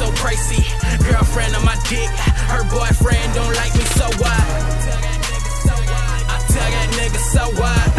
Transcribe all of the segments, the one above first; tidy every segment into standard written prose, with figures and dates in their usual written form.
so pricey. Girlfriend on my dick, her boyfriend don't like me, so what? I tell that nigga, so what?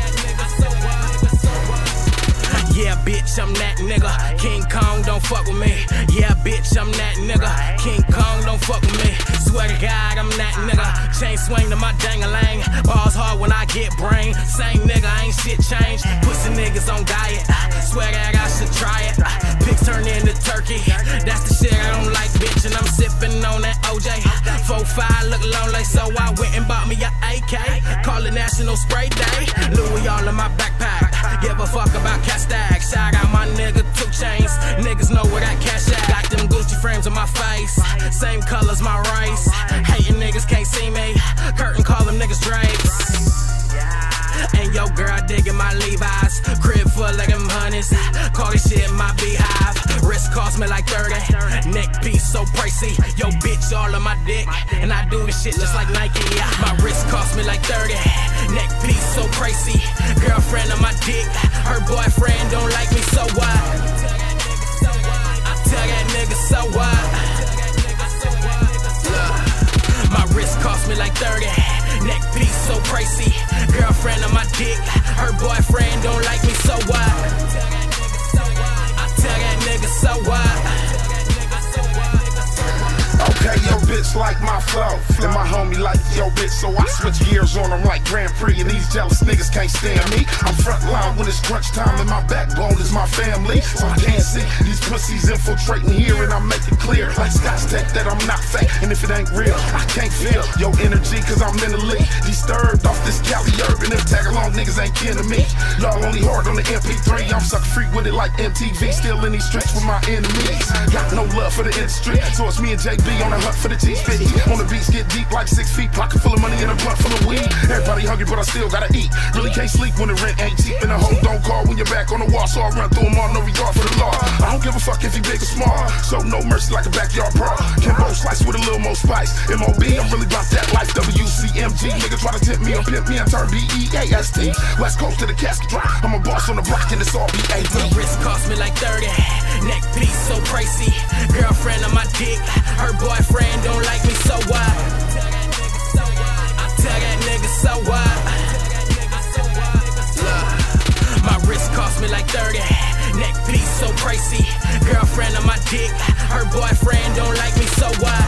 Yeah, bitch, I'm that nigga. King Kong, don't fuck with me. Yeah, bitch, I'm that nigga. King Kong, don't fuck with me. Swear to God, I'm that nigga. Chain swing to my dang-a-lang. Balls hard when I get brain. Same nigga, ain't shit changed. Pussy niggas on diet. Swear that I should try it. Pigs turn into turkey. That's the shit I don't like, bitch. And I'm sipping on that OJ. 4-5 look lonely, so I went and bought me a AK. Call it National Spray Day. Louis all in my backpack. Give a fuck about cat stag. Shout out my nigga 2 Chainz. Niggas know where that cash at. Got them Gucci frames on my face. Same colors my rice. Hating niggas can't see me. Curtain call them niggas drapes. And yo girl digging my Levi's. Crib full of them honeys. Call this shit my beehive. Wrist cost me like 30. Neck piece so pricey. Yo bitch all on my dick. And I do this shit just like Nike. My wrist cost me like 30. Neck piece so pricey. Girlfriend on my dick. Her boyfriend don't like me, so what? I tell that nigga, so what? Look, my wrist cost me like 30. Neck piece so pricey. Girlfriend on my dick. Her boyfriend don't like me, so what? I tell that nigga, so what? Okay, yo bitch like my flow, and my homie like yo bitch, so I switch gears on them like Grand Prix, and these jealous niggas can't stand me. I'm front line when it's crunch time, and my backbone is my family, so I can't see these pussies infiltrating here, and I make it clear like Scotch Tech that I'm not fake, and if it ain't real, I can't feel your energy, cause I'm mentally disturbed off this Cali urban. If tag along niggas ain't kin to me, y'all only hard on the MP3. I'm sucker freak with it like MTV, still in these streets with my enemies. Got no love for the industry, so it's me and JB on the hunt for the T50. On the beats get deep like 6 feet, pocket full of money and a blunt full of weed. Everybody hungry, but I still gotta eat. Really can't sleep when the rent ain't cheap, and the hoe don't call when you're back on the wall. So I run through them all, no regard for the law. I don't give a fuck if he big or small, so no mercy like a backyard brawl. Kimbo slice with a little more spice. MOB, I'm really about that life. WCMG, nigga try to tempt me or pimp me and turn BEAST. West Coast to the casket drop. I'm a boss on the block and it's all BAT. My wrist cost me like 30. Neck piece so pricey. Girlfriend on my dick. Her boyfriend don't like me, so what? I tell that nigga, so what? Look, my wrist cost me like 30. Neck piece so pricey. Girlfriend on my dick. Her boyfriend don't like me, so what?